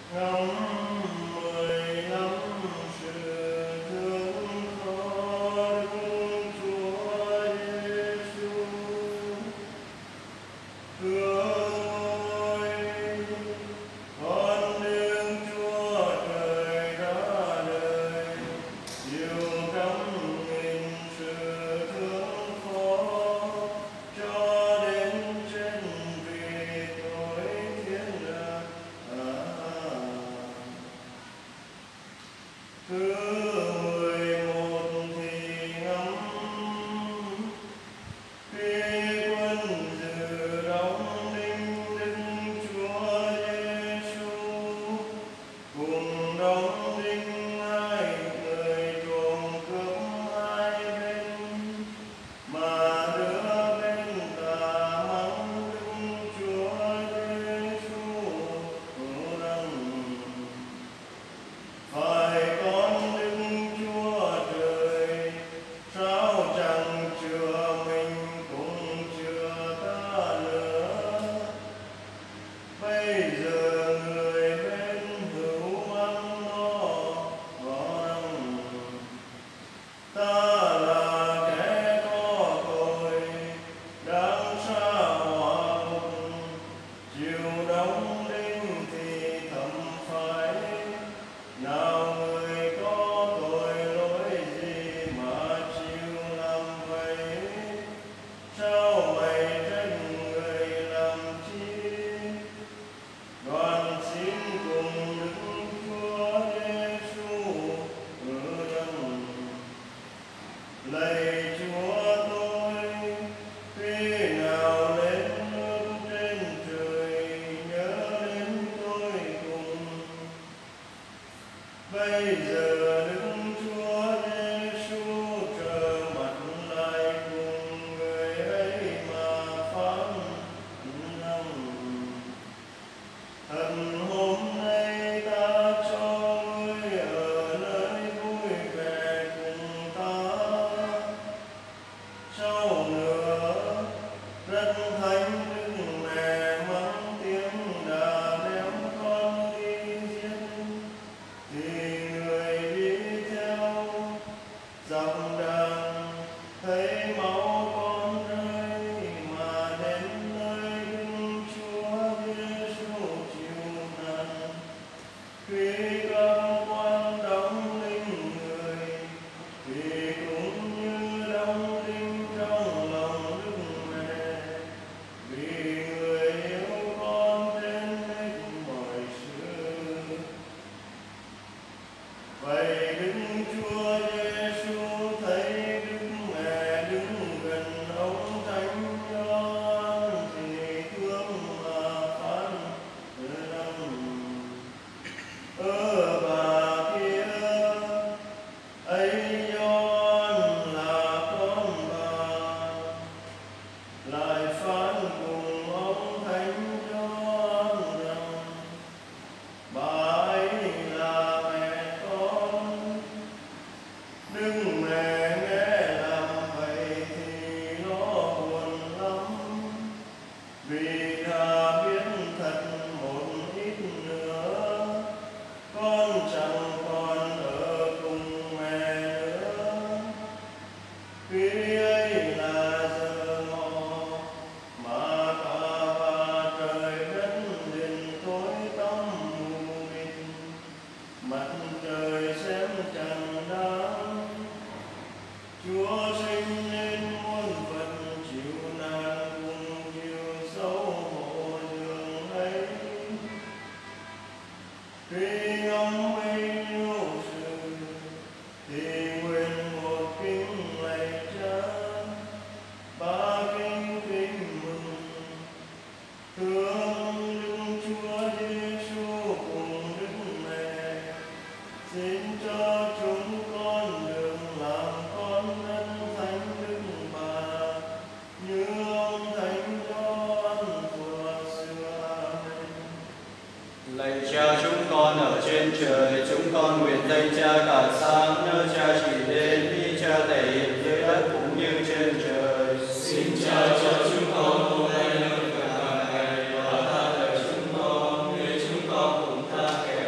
ta kẻ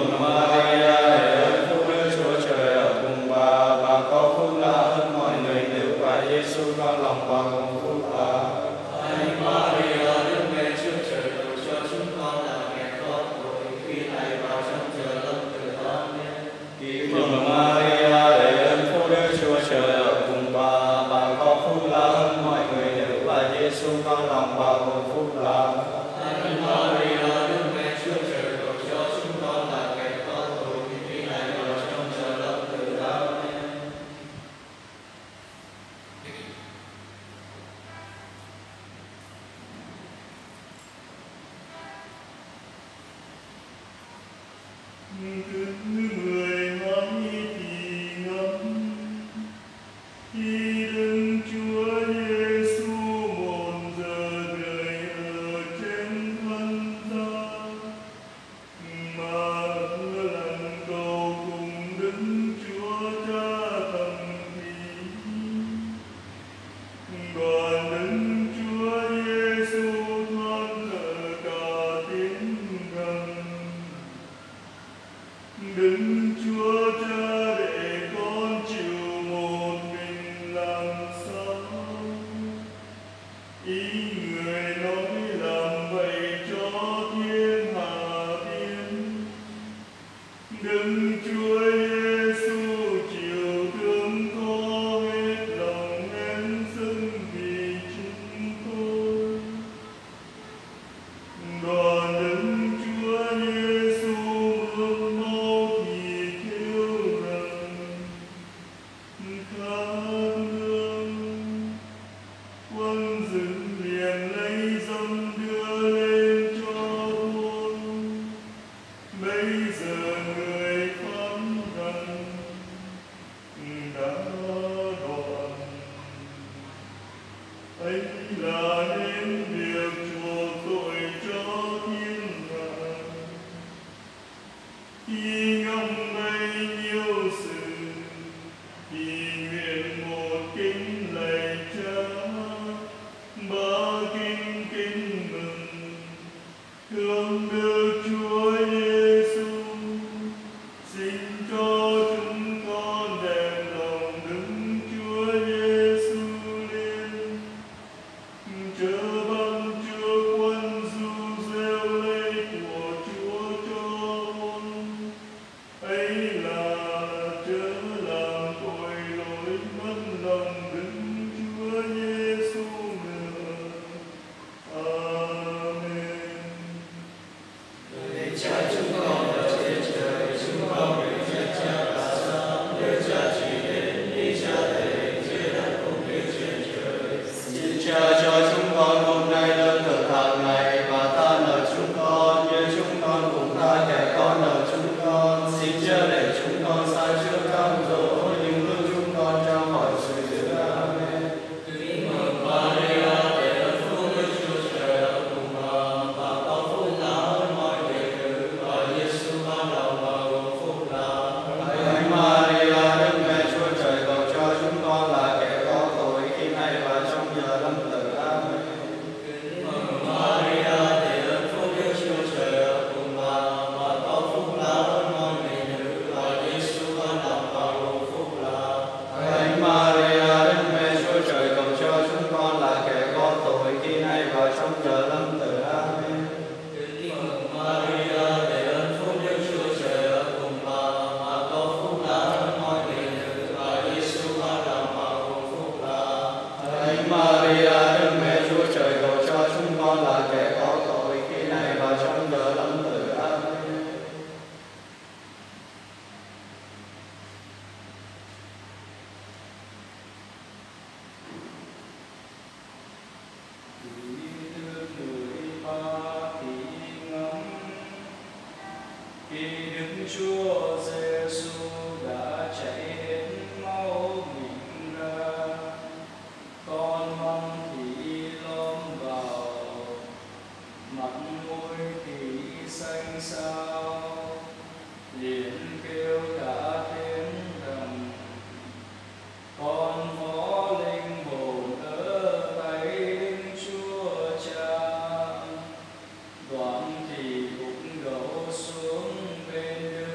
Đoạn thì cũng đổ xuống bên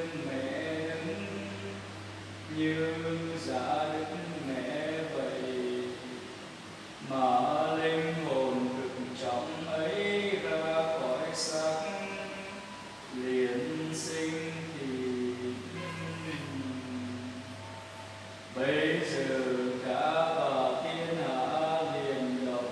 bây giờ cả và thiên hạ liền động,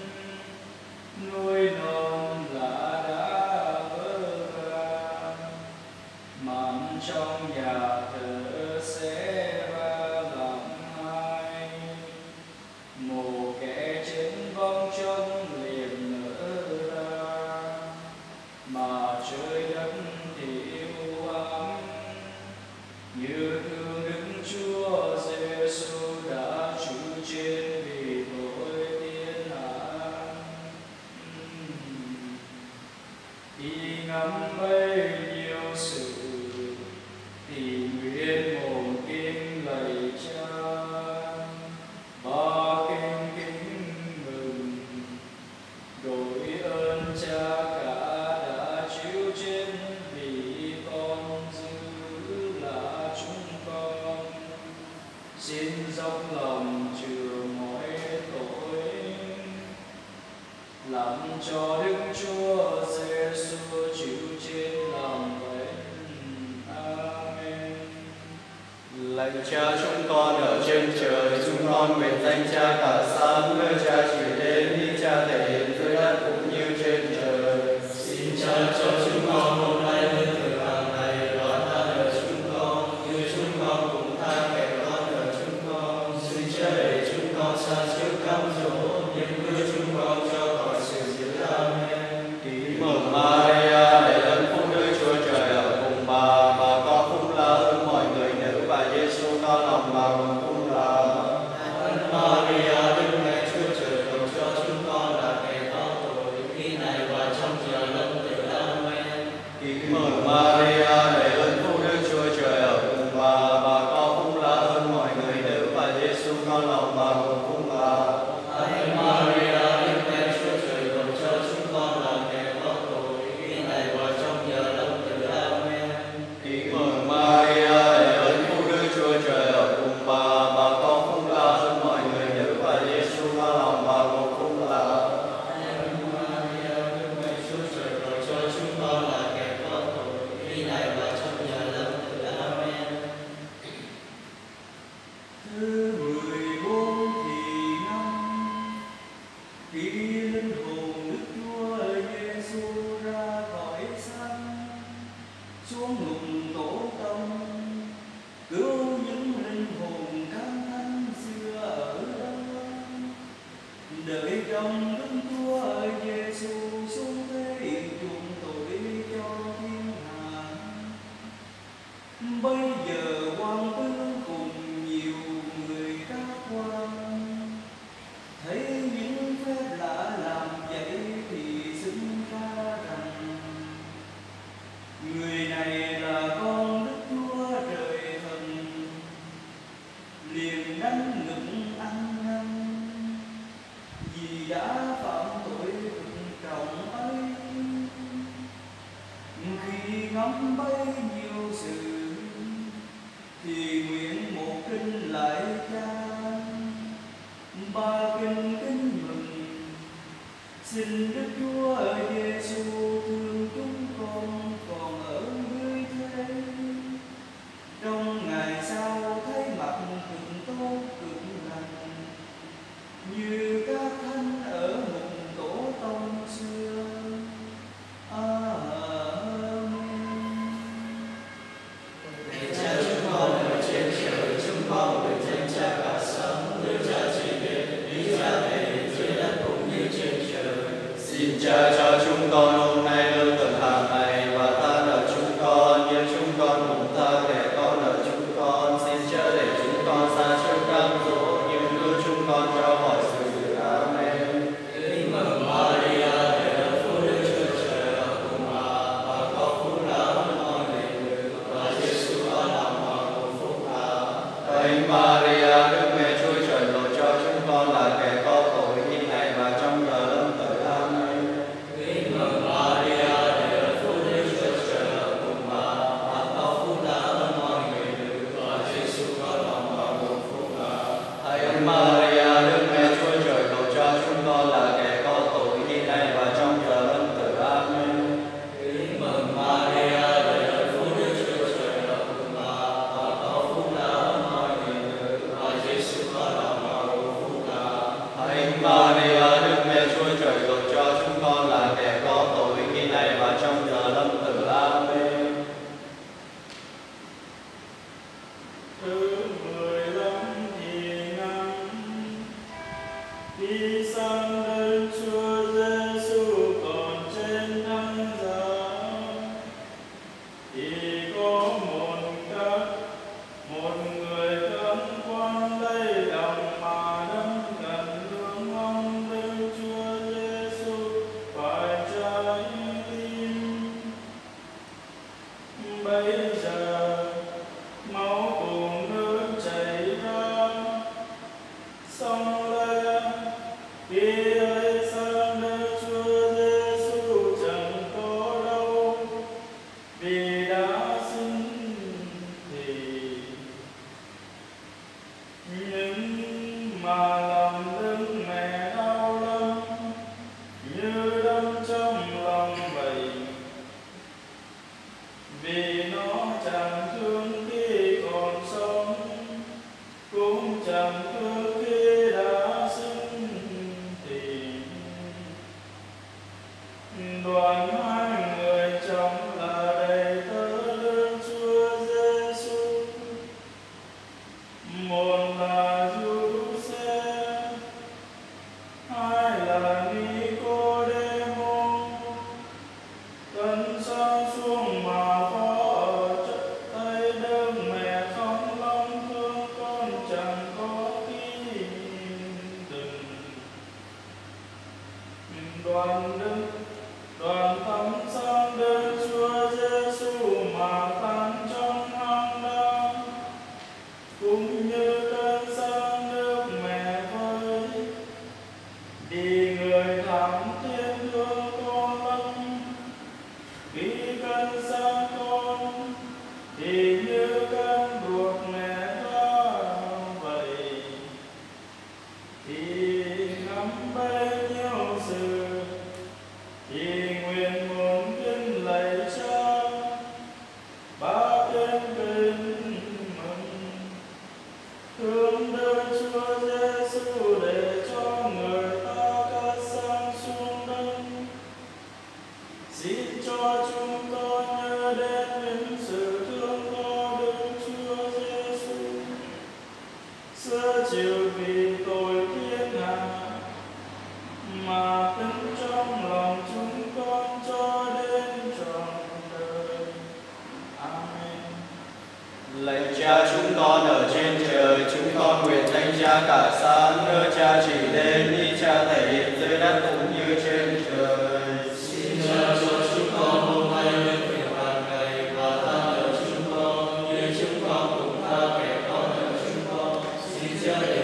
nuôi non lá đã vỡ ra, màn trong nhà thờ sẽ ra làm hai, một kẻ chết vong trong liền nở ra, mà trời đất thì yêu ám như thương Đức Chúa Giêsu đã chịu chết vì tội thiên hạ. Y ngắm bấy nhiêu sự thì nguyện mồm kinh lạy Cha và kinh kính mừng, đội ơn Cha cả đã chịu chết vì con giữ là chúng con. Xin dốc lòng chừa mọi tội, làm cho Đức Chúa Giêsu chịu chết làm bệnh. Amen. Lạy Cha chúng con ở trên trời, chúng con nguyện danh Cha cả sáng, nơi Cha chỉ đến, ý Cha thể hiện dưới đất cũng như trên trời. Xin Cha cho chúng con hôm nay lương thực hàng ngày, và tha nợ chúng con như chúng con cũng tha kẻ con nợ chúng con. Xin Cha để chúng con xa trước cám dỗ, nhưng cứu chúng con cho khỏi sự dữ. Amen. Kính mừng Maria, đầy ơn phúc, Đức Chúa Trời ở cùng bà có phúc lạ hơn mọi người nữ, và Giêsu con lòng bà cũng phúc lạ. Maria, Đức Mẹ Chúa Trời, cầu cho chúng con là kẻ có tội, khi này và trong giờ lâm tử. Amen. Kính mừng Maria, đầy ơn phúc, Đức Chúa Trời ở cùng bà có phúc lạ hơn mọi người nữ, và Giêsu con lòng bà cũng phúc lạ. Thánh Maria, Đức Mẹ Chúa Trời, cầu cho chúng con là kẻ có tội, khi này và trong giờ lâm tử. Amen. Kính mừng Maria, đầy ơn phúc, Đức Chúa Trời ở cùng bà có phúc lạ hơn mọi người nữ, và Giêsu con lòng bà cũng phúc lạ. Thánh Maria, Đức Mẹ Chúa Trời, cầu cho chúng con là kẻ có tội, khi này và trong giờ lâm tử. Amen. Thứ 14 thì năm, khi linh hồn Đức Chúa Giêsu ra khỏi xác, xuống ngục tổ tông, cứu những linh hồn cam thánh xưa ở đó, đợi trong Đức Chúa Giêsu xuống thế chuộc tội cho thiên hạ. Bây giờ quan tướng cùng nhiều người khác quan, thấy những phép lạ làm vậy thì xưng ra rằng người này là con Đức Chúa Trời Thần, liền đánh ngực ăn năn vì đã phạm tội cực trọng ấy. Khi ngắm bấy nhiêu sự gan ruột mẹ ta vậy thì ngắm bấy nhiêu sự thì nguyện muốn kính lạy Cha ba tên kính mừng thương đời Chúa Giêsu để cho người ta cắt sang xuống đất. Xin cho chúng con nhớ đến những sự thương có Đức Chúa Giêsu xưa chịu vì tội thiên hạ mà tính trong lòng chúng con cho đến trọn đời. Amen. Lạy Cha chúng con ở trên trời, chúng con nguyện danh Cha cả sáng, nơi Cha chỉ đến, ý Cha thể hiện dưới đất cũng như trên trời. Xin Cha cho chúng con hôm nay lên việc hàng ngày và tha nợ chúng con như chúng con cũng tha kẻ có nợ chúng con. Xin Cha để